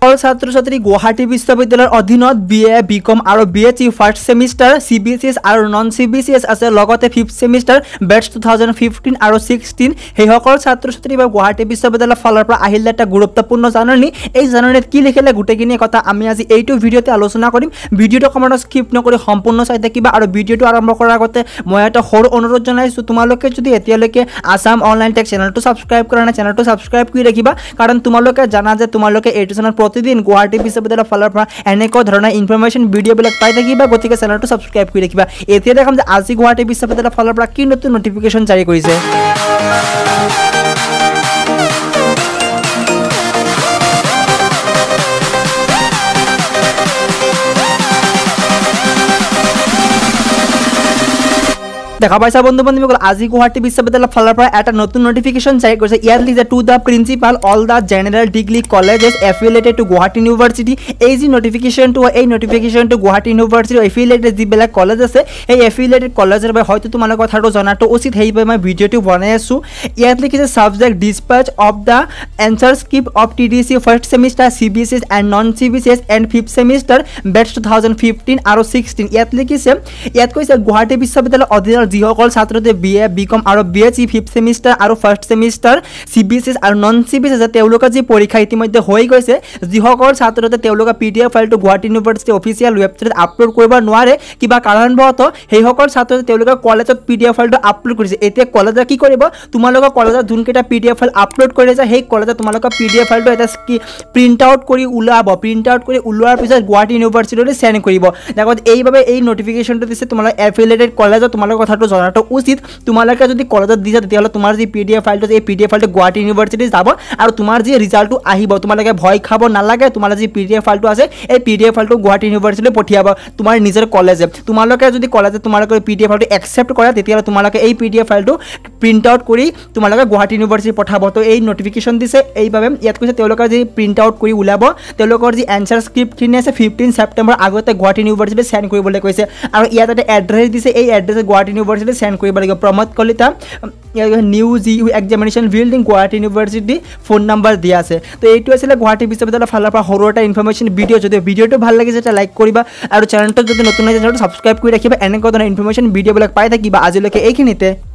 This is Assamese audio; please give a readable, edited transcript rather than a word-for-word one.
ছাত্ৰ ছাত্ৰী গুৱাহাটী বিশ্ববিদ্যালয়ৰ অধীনত BA BCom আৰু BHE ফাৰ্ষ্ট সেমিষ্টাৰ CBCS আৰু নন CBCS আছে লগতে 5th সেমিষ্টাৰ বেটছ 2015 আৰু 16 হেসকল ছাত্ৰ ছাত্ৰী বা গুৱাহাটী বিশ্ববিদ্যালয়ৰ ফালৰ পৰা আহিলে এটা গুৰুত্বপূৰ্ণ জাননী এই জাননীত কি লিখিলে গুটেকিনি কথা আমি আজি এইটো ভিডিঅ'তে আলোচনা কৰিম ভিডিঅ'টো কমেণ্টত স্কিপ নকৰি সম্পূৰ্ণ চাই থাকিবা আৰু ভিডিঅ'টো আৰম্ভ কৰাৰ আগতে মই এটা সৰু অনুৰোধ জনাইছো তোমালোকে যদি এতিয়ালৈকে আসাম অনলাইন টেক চেনেলটো সাবস্ক্ৰাইব কৰা নাই চেনেলটো সাবস্ক্ৰাইব কৰি ৰাখিবা কাৰণ তোমালোকে জানা যে তোমালোকে এইটো চেনেল প্ৰতিদিন গুৱাহাটী বিশ্ববিদ্যালয়ৰ ফালৰ পৰা এনেকুৱা ধৰণৰ ইনফৰমেশন ভিডিঅ' বিলাক পাই থাকিবা গতিকে চেনেলটো সাবস্ক্ৰাইব কৰি ৰাখিবা এতিয়া দেখাম যে আজি গুৱাহাটী বিশ্ববিদ্যালয়ৰ ফালৰ পৰা কি নতুন নটিফিকেশন জাৰি কৰিছে দেখা পাইছা বন্ধু-বান্ধৱীসকল আজি গুৱাহাটী বিশ্ববিদ্যালয়ৰ ফালৰ পৰা এটা নতুন নটিফিকেশন জাৰি কৰিছে ইয়াত লিখে to the principal all the general degree colleges affiliated to Guwahati university এই যি নটিফিকেশনটো এই নটিফিকেশনটো গুৱাহাটী ইউনিভাৰ্চিটি এফিলিয়েটেড যিবিলাক কলেজ আছে এই এফিলিয়েটেড কলেজৰ বাবে হয়তো তোমালোকৰ কথাটো জনাটো উচিত সেইবাবে মই ভিডিঅ'টো বনাই আছো ইয়াত লিখিছে subject dispatch of the answer script of TDC first semester CBCS and non CBCS and 5th semester batches 2015 আৰু 16 ইয়াত লিখিছে ইয়াত কৈছে গুৱাহাটী বিশ্ববিদ্যালয়ৰ অধীনৰ যিসকল ছাত্ৰতে BA BCom আৰু BHE 5th সেমিষ্টাৰ আৰু ফাৰ্ষ্ট সেমিষ্টাৰ CBCS আৰু নন CBCS তেওঁলোকৰ যি পৰীক্ষা ইতিমধ্যে হৈ গৈছে যিসকল ছাত্ৰতে তেওঁলোকৰ PDF ফাইলটো গুৱাহাটী ইউনিভাৰ্চিটি অফিচিয়েল ৱেবছাইটত আপলোড কৰিব নোৱাৰে কিবা কাৰণবশতঃ সেইসকল ছাত্ৰতে তেওঁলোকৰ কলেজত PDF ফাইলটো আপলোড কৰিছে এতিয়া কলেজে কি কৰিব তোমালোকৰ কলেজত যোনকেইটা PDF ফাইল আপলোড কৰিছে সেই কলেজত তোমালোকৰ PDF ফাইলটো এটা প্ৰিন্ট আউট কৰি উলাব প্ৰিন্ট আউট কৰি উলোৱাৰ পিছত গুৱাহাটী ইউনিভাৰ্চিটিলৈ সেন্ড কৰিব দেখত এইভাবে এই নটিফিকেশনটো দিছে তোমালোকৰ এফিলিয়েটেড কলেজত তোমালোকৰ কথাটো জনাটো উচিত তোমালোকে যদি কলেজত দিছা তেতিয়াহলে তোমাৰ যি PDF ফাইলটো এই PDF ফাইলটো গুৱাহাটী ইউনিভাৰ্চিটি যাব আৰু তোমাৰ যি ৰিজাল্টটো আহিব তোমালোকে ভয় খাব নালাগে তোমালোকৰ যি PDF ফাইলটো আছে এই PDF ফাইলটো গুৱাহাটী ইউনিভাৰ্চিটিলৈ পঠিয়াব তোমাৰ নিজৰ কলেজে তোমালোকে যদি কলেজে তোমালোকৰ PDF ফাইলটো একসেপ্ট কৰে তেতিয়াহলে তোমালোকে এই PDF ফাইলটো প্ৰিন্ট আউট কৰি তোমালোকে গুৱাহাটী ইউনিভাৰ্চিটি পঠাব তো এই নটিফিকেশন দিছে এইভাবে ইয়াত কৈছে তেওঁলোকৰ যি প্ৰিন্ট আউট কৰি উলাব তেওঁলোকৰ যি এনসাৰ স্ক্ৰিপ্ট খিনি আছে 15 সেপ্টেম্বৰ আগতে গুৱাহাটী ইউনিভাৰ্চিটি সেন্ড কৰিবলৈ কৈছে আৰু ইয়াত এটা এড্ৰেছ দিছে এই এড্ৰেছে গুৱাহাটী ইউনিভাৰ্চিটি সেন্ড কৰিব লাগিব Pramod Kalita new GU examination building Guwahati university phone number দিয়া আছে তো এইটো আছিল গুৱাহাটী বিশ্ববিদ্যালয়ৰ ফালৰ পৰা সৰু এটা ইনফৰমেশন ভিডিঅ' যদি ভিডিঅ'টো ভাল লাগিছে এটা লাইক কৰিবা আৰু চেনেলটো যদি নতুন হয় চেনেলটো সাবস্ক্ৰাইব কৰি ৰাখিবা এনেকুৱা ধৰণৰ ইনফৰমেশন ভিডিঅ'বিলাক পাই থাকিবা আজিলৈকে এইখিনিতে